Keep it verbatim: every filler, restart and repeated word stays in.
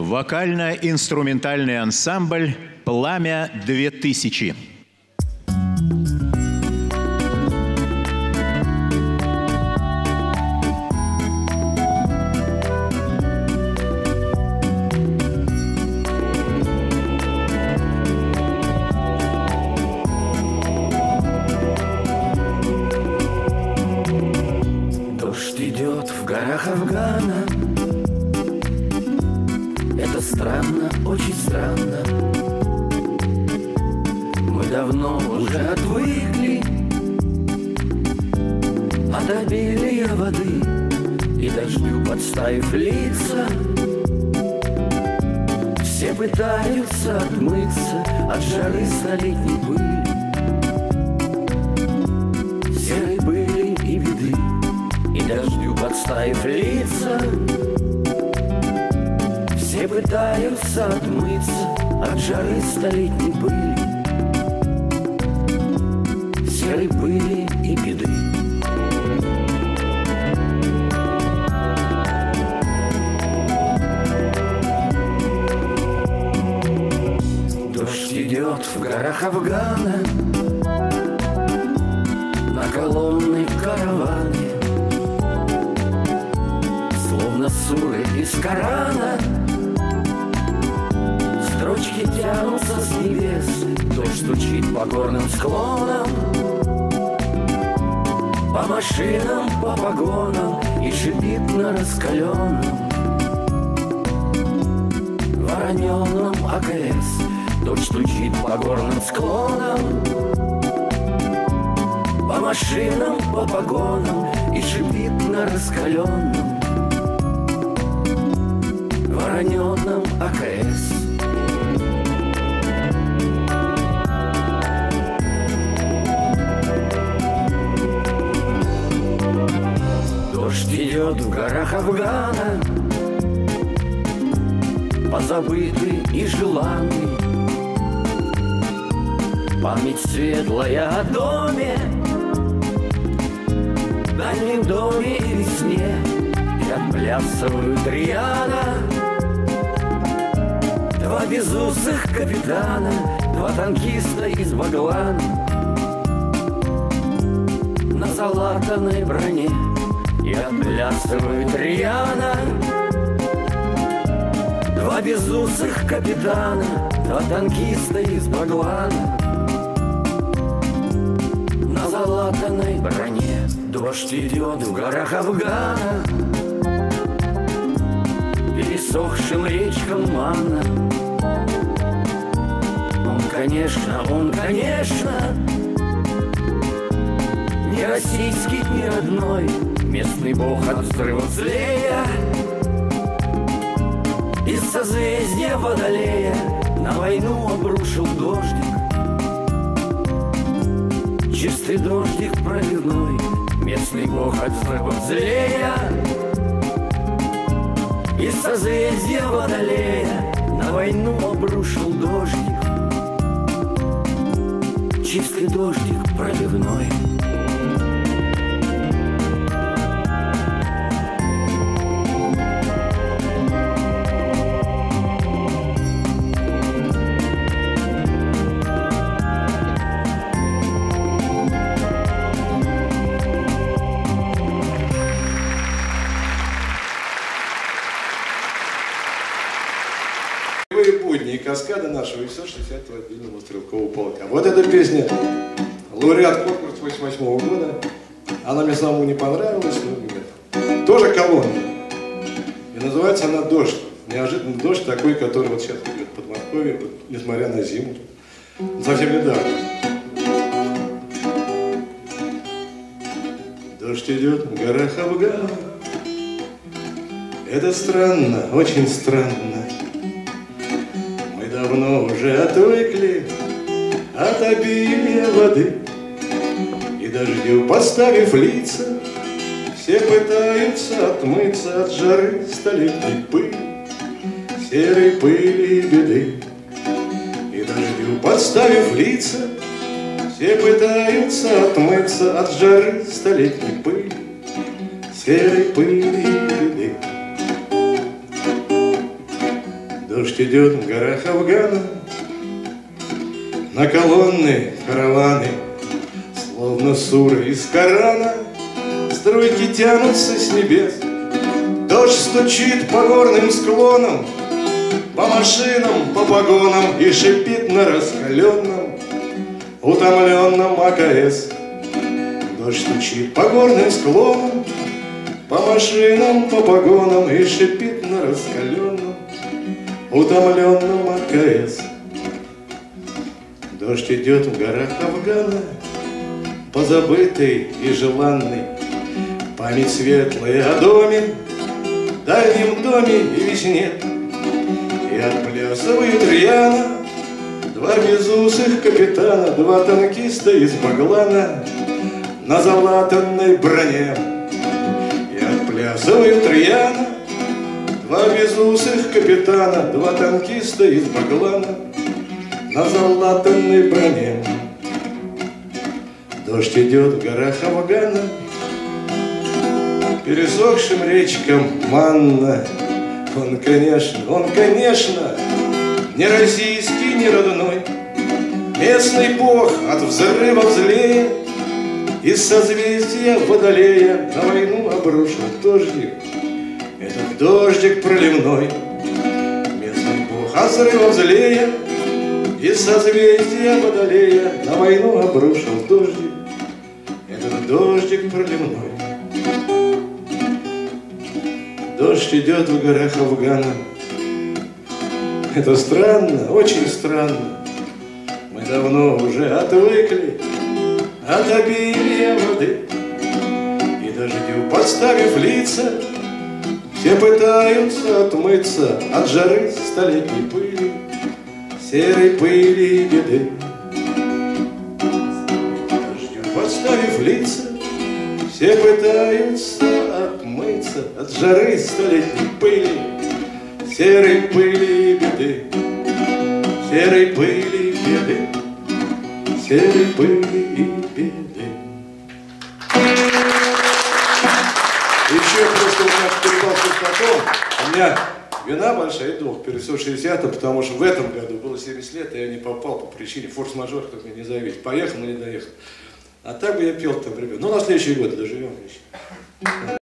Вокально-инструментальный ансамбль «Пламя-две тысячи». Дождь идет в горах Афгана. Это странно, очень странно. Мы давно уже отвыкли от обилия воды и дождю подставив лица. Все пытаются отмыться от жары столетней пыли, серой пыли и беды, и дождю подставив лица. Все пытаются отмыться от жары столетней пыли, серой пыли и беды. Дождь идет в горах Афгана, на колонны караваны, словно суры из Корана. Строчки тянутся с небес, дождь стучит по горным склонам, по машинам, по погонам и шипит на раскаленном вороненом АКС. Дождь стучит по горным склонам, по машинам, по погонам и шипит на раскаленном вороненом АКС. Дождь идет в горах Афгана, позабытый и желанный. Память светлая о доме, дальнем доме и весне, и отплясывают рьяно два безусых капитана, два танкиста из Баглана на залатанной броне. И отплясывают рьяно два безусых капитана, два танкиста из Баглана на залатанной броне. Дождь идет в горах Афгана, пересохшим речкам манна. Он, конечно, он, конечно, не российский, не родной, местный бог от взрыва злея. Из созвездия Водолея на войну обрушил дождик, чистый дождик проливной, местный бог от взрыва злея. Из созвездия Водолея на войну обрушил дождик, чистый дождик проливной. Будни и каскады нашего, и все шестидесятого отдельного стрелкового полка. Вот эта песня, лауреат конкурса восемьдесят восьмого года. Она мне самому не понравилась, но тоже колонна. И называется она «Дождь». Неожиданно дождь такой, который вот сейчас идет в Подмосковье, вот, несмотря на зиму. Совсем недавно. Дождь идет в горах Афгана. Это странно, очень странно. Давно уже отвыкли от обилия воды, и дождю поставив лица, все пытаются отмыться от жары столетней пыли, серой пыли и беды. И дождю подставив лица, все пытаются отмыться от жары столетней пыли, серой пыли и беды. Дождь идет в горах Афгана, на колонны караваны, словно суры из Корана, струйки тянутся с небес. Дождь стучит по горным склонам, по машинам, по погонам и шипит на раскаленном, утомленном АКС. Дождь стучит по горным склонам, по машинам, по погонам и шипит на раскаленном, утомленном АКС. Дождь идет в горах Афгана, позабытый и желанный, память светлая о доме, дальнем доме и весне. И отплясывают рьяно два безусых капитана, два танкиста из Баглана на залатанной броне. И отплясывают рьяно два безусых капитана, два танкиста из Баглана на залатанной броне. Дождь идет в горах Афгана, пересохшим речкам манна. Он, конечно, он, конечно, не российский, не родной, местный бог от взрывов злее, из созвездия Водолея на войну обрушил дождик, этот дождик проливной. Местный бог от взрывов злее, из созвездия Водолея на войну обрушил дождик, этот дождик проливной. Дождь идет в горах Афгана. Это странно, очень странно. Мы давно уже отвыкли от обилия воды, и дождю подставив лица, все пытаются отмыться от жары столетней пыли, серой пыли и беды. Дождю подставив лица, все пытаются отмыться от жары столетней пыли, серой пыли и беды, серой пыли и беды, серой пыли и беды. Еще просто у нас передал потом, у меня вина большая, долг перед сто шестидесятым, потому что в этом году было семьдесят лет, и я не попал по причине форс-мажор, кто меня не зависит. Поехал, но не доехал. А так бы я пел там, ребят. Ну, на следующий год доживем еще.